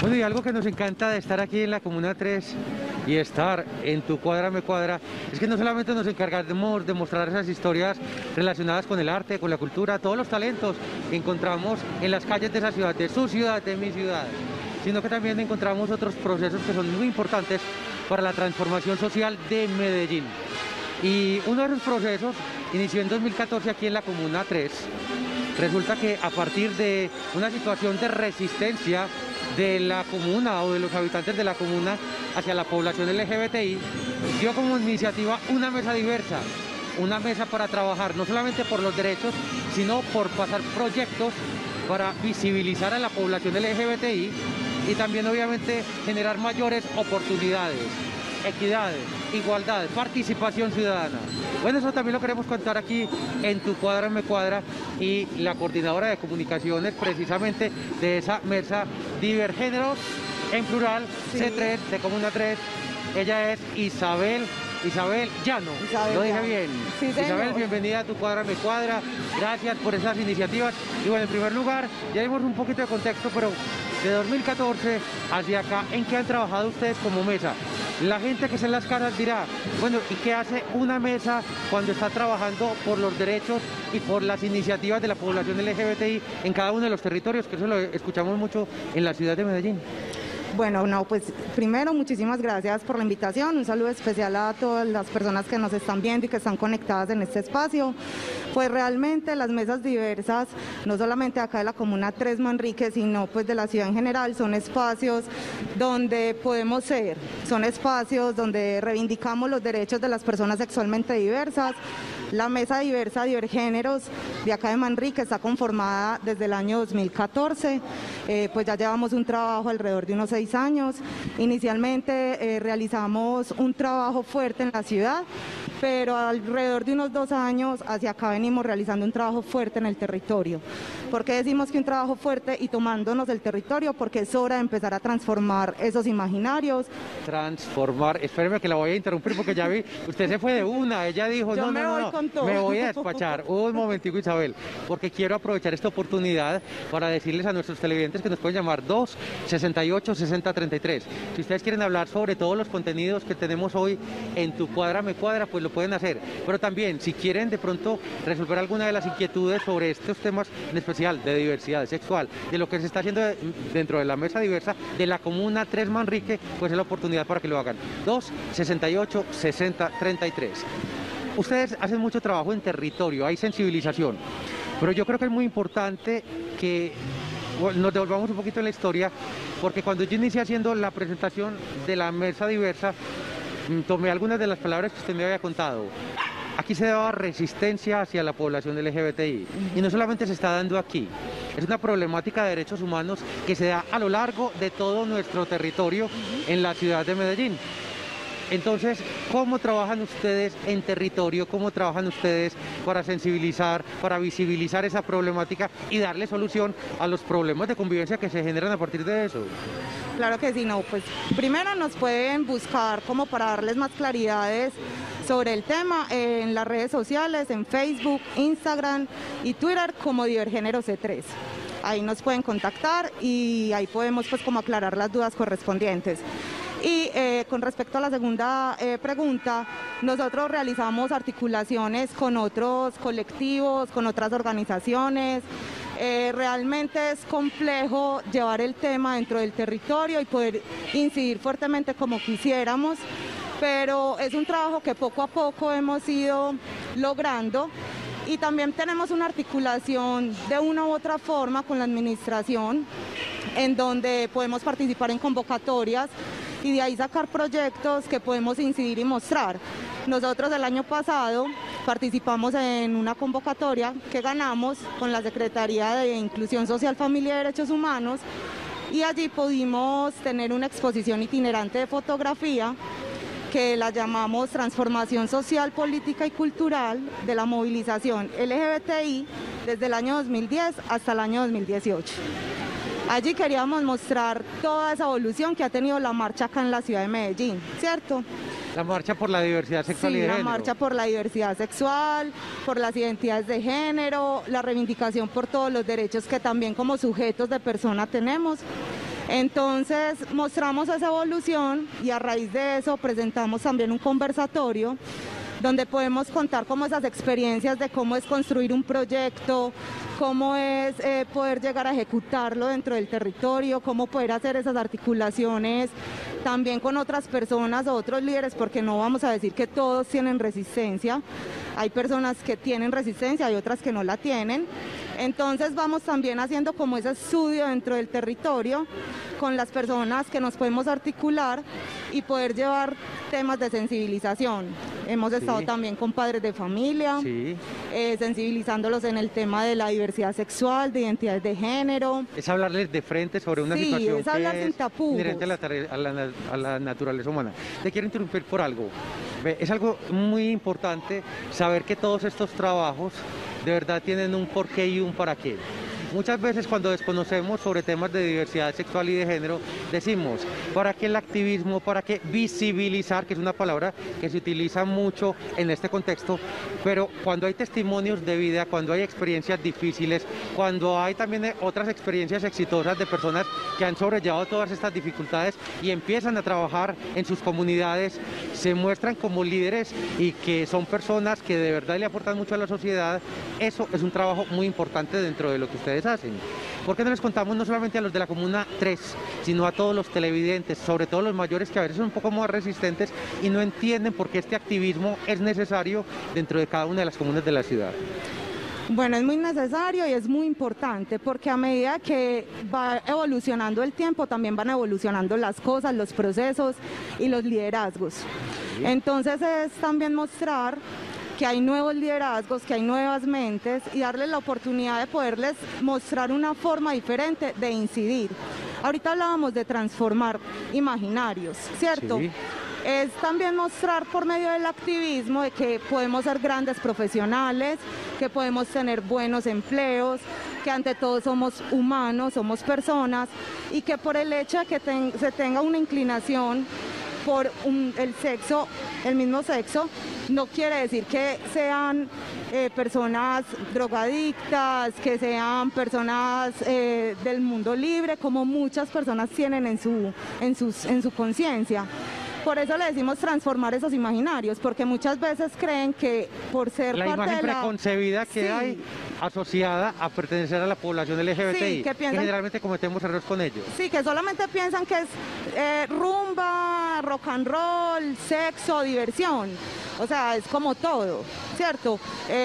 Bueno, y algo que nos encanta de estar aquí en la Comuna 3 y estar en Tu Cuadra Me Cuadra es que no solamente nos encargamos de mostrar esas historias relacionadas con el arte, con la cultura, todos los talentos que encontramos en las calles de esa ciudad, de su ciudad, de mi ciudad, sino que también encontramos otros procesos que son muy importantes para la transformación social de Medellín. Y uno de esos procesos inició en 2014 aquí en la Comuna 3. Resulta que a partir de una situación de resistencia de la comuna o de los habitantes de la comuna hacia la población LGBTI, dio como iniciativa una mesa diversa, una mesa para trabajar no solamente por los derechos, sino por pasar proyectos para visibilizar a la población LGBTI y también obviamente generar mayores oportunidades, equidad, igualdad, participación ciudadana. Bueno, eso también lo queremos contar aquí en Tu Cuadra Me Cuadra, y la coordinadora de comunicaciones precisamente de esa mesa Divergéneros en plural, sí. C3 de Comuna 3, ella es Isabel Llano, lo dije bien. Sí, Isabel, bienvenida a Tu Cuadra Me Cuadra, gracias por esas iniciativas. Y bueno, en primer lugar, ya dimos un poquito de contexto, pero de 2014 hacia acá, ¿en qué han trabajado ustedes como mesa? La gente que está en las casas dirá, bueno, ¿y qué hace una mesa cuando está trabajando por los derechos y por las iniciativas de la población LGBTI en cada uno de los territorios? Que eso lo escuchamos mucho en la ciudad de Medellín. Bueno, no, pues primero muchísimas gracias por la invitación, un saludo especial a todas las personas que nos están viendo y que están conectadas en este espacio. Pues realmente las mesas diversas, no solamente acá de la Comuna 3 Manrique, sino pues de la ciudad en general, son espacios donde podemos ser, son espacios donde reivindicamos los derechos de las personas sexualmente diversas. La mesa diversa Divergéneros de acá de Manrique está conformada desde el año 2014, pues ya llevamos un trabajo alrededor de unos 6 años. Inicialmente realizamos un trabajo fuerte en la ciudad, pero alrededor de unos 2 años hacia acá venimos realizando un trabajo fuerte en el territorio. ¿Por qué decimos que un trabajo fuerte y tomándonos el territorio? Porque es hora de empezar a transformar esos imaginarios. Transformar, espéreme que la voy a interrumpir porque ya vi, usted se fue de una, ella dijo, no, me voy a despachar. Un momentico, Isabel, porque quiero aprovechar esta oportunidad para decirles a nuestros televidentes que nos pueden llamar 268-6033. Si ustedes quieren hablar sobre todos los contenidos que tenemos hoy en Tu Cuadra Me Cuadra, pues lo pueden hacer. Pero también, si quieren de pronto resolver alguna de las inquietudes sobre estos temas en especial de diversidad sexual, de lo que se está haciendo dentro de la mesa diversa de la Comuna 3 Manrique, pues es la oportunidad para que lo hagan. 268-6033. Ustedes hacen mucho trabajo en territorio, hay sensibilización, pero yo creo que es muy importante que nos devolvamos un poquito en la historia, porque cuando yo inicié haciendo la presentación de la mesa diversa, tomé algunas de las palabras que usted me había contado. Aquí se daba resistencia hacia la población LGBTI, y no solamente se está dando aquí, es una problemática de derechos humanos que se da a lo largo de todo nuestro territorio en la ciudad de Medellín. Entonces, ¿cómo trabajan ustedes en territorio? ¿Cómo trabajan ustedes para sensibilizar, para visibilizar esa problemática y darle solución a los problemas de convivencia que se generan a partir de eso? Claro que sí, no, pues primero nos pueden buscar como para darles más claridades sobre el tema en las redes sociales, en Facebook, Instagram y Twitter como Divergéneros C3. Ahí nos pueden contactar y ahí podemos pues como aclarar las dudas correspondientes. Y con respecto a la segunda pregunta, nosotros realizamos articulaciones con otros colectivos, con otras organizaciones. Realmente es complejo llevar el tema dentro del territorio y poder incidir fuertemente como quisiéramos, pero es un trabajo que poco a poco hemos ido logrando. Y también tenemos una articulación de una u otra forma con la administración, en donde podemos participar en convocatorias y de ahí sacar proyectos que podemos incidir y mostrar. Nosotros el año pasado participamos en una convocatoria que ganamos con la Secretaría de Inclusión Social, Familia y Derechos Humanos, y allí pudimos tener una exposición itinerante de fotografía que la llamamos Transformación Social, Política y Cultural de la Movilización LGBTI desde el año 2010 hasta el año 2018. Allí queríamos mostrar toda esa evolución que ha tenido la marcha acá en la ciudad de Medellín, ¿cierto? La marcha por la diversidad sexual y de género. Sí, la marcha por la diversidad sexual, por las identidades de género, la reivindicación por todos los derechos que también como sujetos de persona tenemos. Entonces mostramos esa evolución y a raíz de eso presentamos también un conversatorio donde podemos contar como esas experiencias de cómo es construir un proyecto, cómo es poder llegar a ejecutarlo dentro del territorio, cómo poder hacer esas articulaciones también con otras personas o otros líderes, porque no vamos a decir que todos tienen resistencia, hay personas que tienen resistencia, hay otras que no la tienen. Entonces vamos también haciendo como ese estudio dentro del territorio con las personas que nos podemos articular y poder llevar temas de sensibilización. Hemos estado también con padres de familia, sensibilizándolos en el tema de la diversidad sexual, de identidades de género. Es hablarles de frente sobre una situación es hablar sin tapujos, inherente a la naturaleza humana. Te quiero interrumpir por algo. Es algo muy importante saber que todos estos trabajos de verdad tienen un porqué y un para qué. Muchas veces cuando desconocemos sobre temas de diversidad sexual y de género, decimos, ¿para qué el activismo? ¿Para qué visibilizar? Que es una palabra que se utiliza mucho en este contexto, pero cuando hay testimonios de vida, cuando hay experiencias difíciles, cuando hay también otras experiencias exitosas de personas que han sobrellevado todas estas dificultades y empiezan a trabajar en sus comunidades, se muestran como líderes y que son personas que de verdad le aportan mucho a la sociedad, eso es un trabajo muy importante dentro de lo que ustedes hacen. ¿Por qué no les contamos no solamente a los de la Comuna 3, sino a todos los televidentes, sobre todo los mayores que a veces son un poco más resistentes y no entienden por qué este activismo es necesario dentro de cada una de las comunas de la ciudad? Bueno, es muy necesario y es muy importante porque a medida que va evolucionando el tiempo también van evolucionando las cosas, los procesos y los liderazgos. Entonces es también mostrar que hay nuevos liderazgos, que hay nuevas mentes y darles la oportunidad de poderles mostrar una forma diferente de incidir. Ahorita hablábamos de transformar imaginarios, ¿cierto? Sí. Es también mostrar por medio del activismo de que podemos ser grandes profesionales, que podemos tener buenos empleos, que ante todo somos humanos, somos personas y que por el hecho de que se tenga una inclinación por el mismo sexo, no quiere decir que sean personas drogadictas, que sean personas del mundo libre, como muchas personas tienen en su conciencia. Por eso le decimos transformar esos imaginarios, porque muchas veces creen que por ser la parte imagen de la preconcebida que hay asociada a pertenecer a la población LGBTI, que generalmente cometemos errores con ellos. Sí, que solamente piensan que es rumba, rock and roll, sexo, diversión. O sea, es como todo, ¿cierto?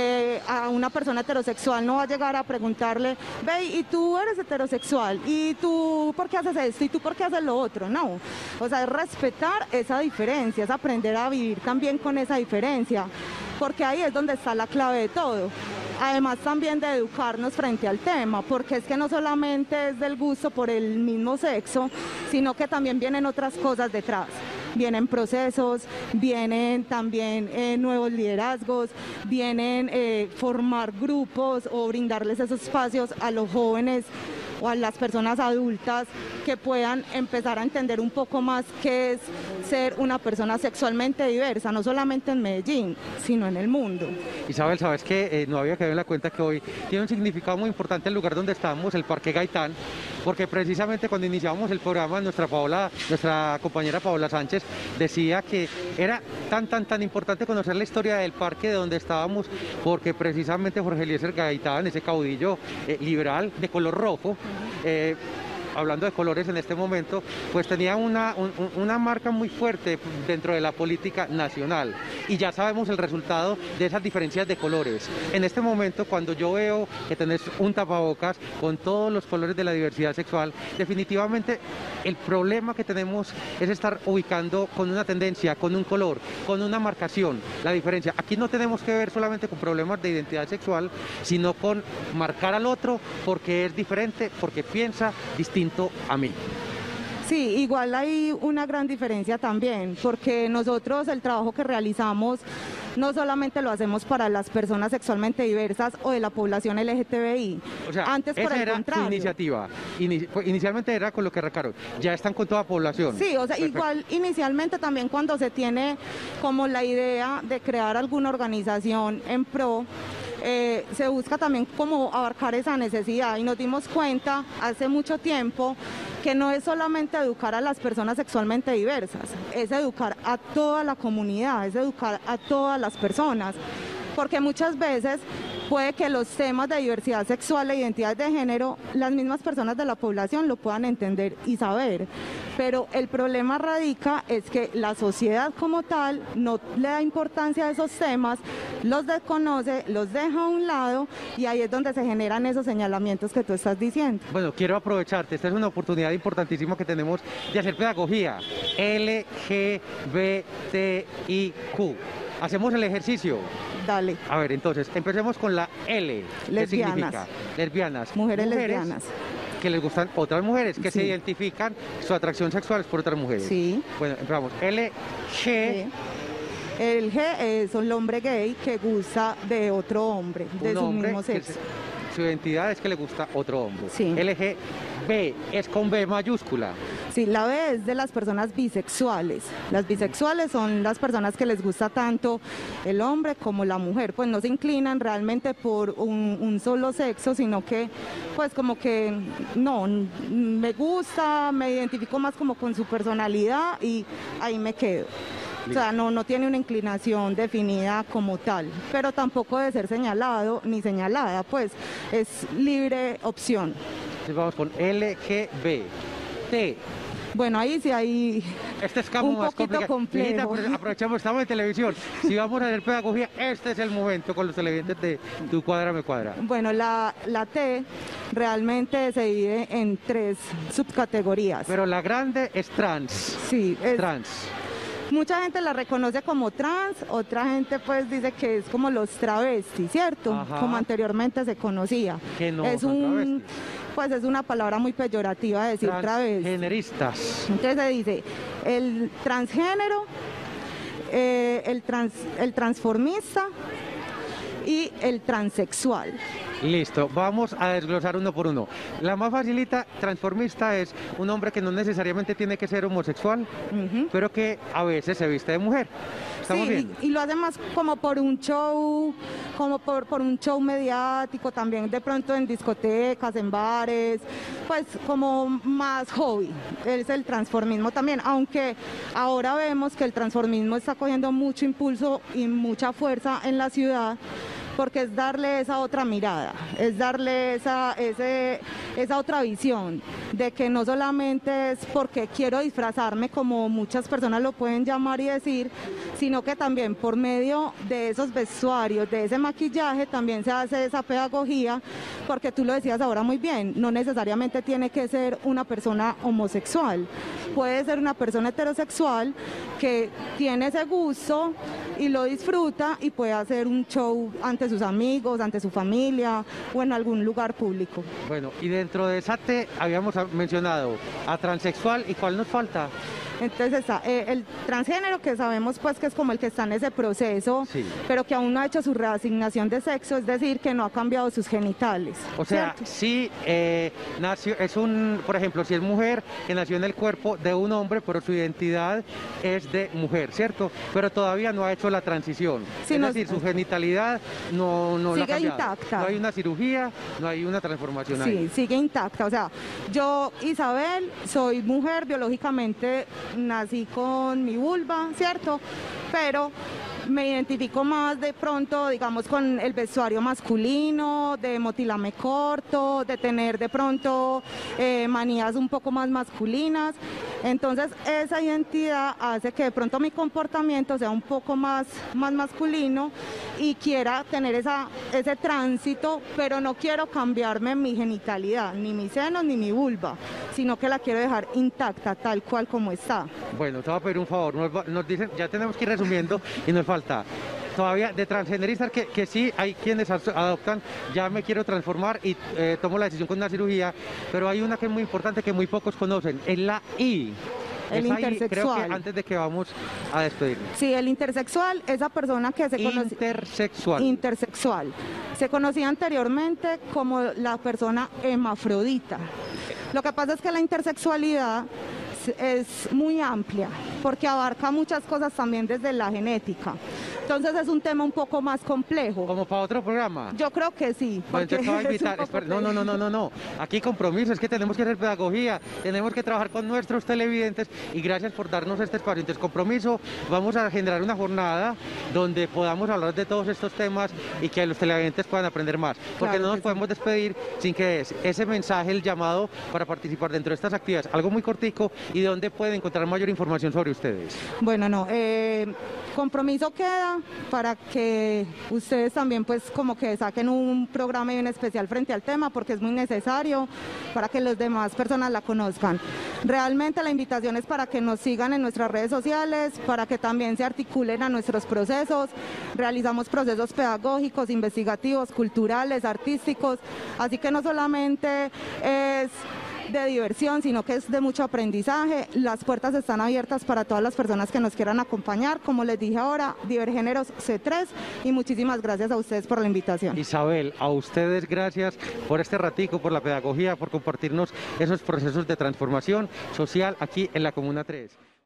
A una persona heterosexual no va a llegar a preguntarle, ve, ¿y tú eres heterosexual? ¿Y tú por qué haces esto? ¿Y tú por qué haces lo otro? No. O sea, es respetar esa diferencia, es aprender a vivir también con esa diferencia, porque ahí es donde está la clave de todo. Además también de educarnos frente al tema, porque es que no solamente es del gusto por el mismo sexo, sino que también vienen otras cosas detrás. Vienen procesos, vienen también nuevos liderazgos, vienen formar grupos o brindarles esos espacios a los jóvenes o a las personas adultas que puedan empezar a entender un poco más qué es ser una persona sexualmente diversa, no solamente en Medellín, sino en el mundo. Isabel, ¿sabes qué? No había quedado en la cuenta que hoy tiene un significado muy importante el lugar donde estamos, el Parque Gaitán, porque precisamente cuando iniciamos el programa, nuestra compañera Paola Sánchez decía que era tan importante conocer la historia del parque de donde estábamos, porque precisamente Jorge Eliezer Gaitán, ese caudillo liberal de color rojo, hablando de colores en este momento, pues tenía una marca muy fuerte dentro de la política nacional y ya sabemos el resultado de esas diferencias de colores. En este momento, cuando yo veo que tenés un tapabocas con todos los colores de la diversidad sexual, definitivamente el problema que tenemos es estar ubicando con una tendencia, con un color, con una marcación, la diferencia. Aquí no tenemos que ver solamente con problemas de identidad sexual, sino con marcar al otro porque es diferente, porque piensa distinto a mí. Sí, igual hay una gran diferencia también, porque nosotros el trabajo que realizamos no solamente lo hacemos para las personas sexualmente diversas o de la población LGTBI. O sea, antes por el contrario. Su iniciativa. Inicialmente era con lo que arrancaron. Ya están con toda población. Sí, o sea, perfecto. Igual inicialmente también cuando se tiene como la idea de crear alguna organización en pro, se busca también como abarcar esa necesidad y nos dimos cuenta hace mucho tiempo porque no es solamente educar a las personas sexualmente diversas, es educar a toda la comunidad, es educar a todas las personas, porque muchas veces puede que los temas de diversidad sexual e identidad de género, las mismas personas de la población lo puedan entender y saber, pero el problema radica es que la sociedad como tal no le da importancia a esos temas, los desconoce, los deja a un lado y ahí es donde se generan esos señalamientos que tú estás diciendo. Bueno, quiero aprovecharte, esta es una oportunidad importantísima que tenemos de hacer pedagogía LGBTIQ. Hacemos el ejercicio. Dale. A ver, entonces, empecemos con la L. Lesbianas. ¿Qué significa? Lesbianas. Mujeres lesbianas. Que les gustan otras mujeres, que Sí. se identifican, su atracción sexual es por otras mujeres. Sí. Bueno, empezamos. LG. El G es el hombre gay que gusta de otro hombre, de Un su hombre mismo que sexo. su identidad es que le gusta otro hombre. Sí. LGB es con B mayúscula. Sí, la B es de las personas bisexuales. Las bisexuales son las personas que les gusta tanto el hombre como la mujer, pues no se inclinan realmente por un solo sexo, sino que pues como que no, me gusta, me identifico más como con su personalidad y ahí me quedo. O sea, no tiene una inclinación definida como tal, pero tampoco debe ser señalado ni señalada, pues es libre opción. Entonces vamos con LGB. T. Bueno, ahí sí hay Este es como un más poquito complicado. Mijita, complejo. pues, aprovechamos, estamos en televisión. Si vamos a hacer pedagogía, este es el momento con los televidentes de Tu Cuadra Me Cuadra. Bueno, la T realmente se divide en 3 subcategorías. Pero la grande es trans. Sí, es, Trans. mucha gente la reconoce como trans, otra gente pues dice que es como los travestis, ¿cierto? Ajá. Como anteriormente se conocía. Que no es son travestis. pues es una palabra muy peyorativa de decir travesti. Transgeneristas. Entonces se dice el transgénero, el transformista y el transexual. Listo, vamos a desglosar uno por uno. La más facilita, transformista, es un hombre que no necesariamente tiene que ser homosexual, Ujú. pero que a veces se viste de mujer. ¿Estamos Sí, bien? y lo hace más como por un show, como por un show mediático, también de pronto en discotecas, en bares, pues como más hobby, es el transformismo también, aunque ahora vemos que el transformismo está cogiendo mucho impulso y mucha fuerza en la ciudad, porque es darle esa otra mirada, es darle esa otra visión de que no solamente es porque quiero disfrazarme como muchas personas lo pueden llamar y decir, sino que también por medio de esos vestuarios, de ese maquillaje, también se hace esa pedagogía, porque tú lo decías ahora muy bien, no necesariamente tiene que ser una persona homosexual, puede ser una persona heterosexual que tiene ese gusto y lo disfruta y puede hacer un show ante sus amigos, ante su familia o en algún lugar público. Bueno, y dentro de esa T habíamos mencionado a transexual, ¿y cuál nos falta? Entonces está el transgénero, que sabemos pues que es como el que está en ese proceso, Sí. pero que aún no ha hecho su reasignación de sexo, es decir, que no ha cambiado sus genitales. O sea, ¿cierto? sí nació, por ejemplo, si es mujer que nació en el cuerpo de un hombre, pero su identidad es de mujer, ¿cierto? Pero todavía no ha hecho la transición. Sí, es no- decir, su genitalidad no la ha Sigue cambiado. intacta. No hay una cirugía, no hay una transformación Sí, ahí. sigue intacta. O sea, yo, Isabel, soy mujer biológicamente, nací con mi vulva, ¿cierto? Pero me identifico más de pronto, digamos, con el vestuario masculino, de motilarme corto, de tener de pronto manías un poco más masculinas. Entonces, esa identidad hace que de pronto mi comportamiento sea un poco más masculino y quiera tener ese tránsito, pero no quiero cambiarme mi genitalidad, ni mis senos, ni mi vulva, sino que la quiero dejar intacta, tal cual como está. Bueno, te voy a pedir un favor. Nos dicen, ya tenemos que ir resumiendo y nos falta todavía de transgeneristas que sí hay quienes adoptan, ya me quiero transformar y tomo la decisión con una cirugía, pero hay una que es muy importante que muy pocos conocen, es la I. El Esa I, creo intersexual. que antes de que vamos a despedirnos. Sí, el intersexual, esa persona que se conoce... Intersexual. Intersexual. Se conocía anteriormente como la persona hermafrodita. Lo que pasa es que la intersexualidad es muy amplia porque abarca muchas cosas también desde la genética. Entonces es un tema un poco más complejo. Como para otro programa. Yo creo que sí. Bueno, entonces te voy a invitar. No. Aquí compromiso, es que tenemos que hacer pedagogía, tenemos que trabajar con nuestros televidentes y gracias por darnos este espacio. Entonces, compromiso, vamos a generar una jornada donde podamos hablar de todos estos temas y que los televidentes puedan aprender más. Porque Claro no nos que podemos despedir sin que ese mensaje, el llamado para participar dentro de estas actividades, algo muy cortico y de dónde pueden encontrar mayor información sobre ustedes. Bueno, no, compromiso queda para que ustedes también pues como que saquen un programa y un especial frente al tema porque es muy necesario para que las demás personas la conozcan. Realmente la invitación es para que nos sigan en nuestras redes sociales, para que también se articulen a nuestros procesos. Realizamos procesos pedagógicos, investigativos, culturales, artísticos, así que no solamente es de diversión, sino que es de mucho aprendizaje. Las puertas están abiertas para todas las personas que nos quieran acompañar, como les dije ahora, Divergéneros C3, y muchísimas gracias a ustedes por la invitación. Isabel, a ustedes gracias por este ratico, por la pedagogía, por compartirnos esos procesos de transformación social aquí en la Comuna 3.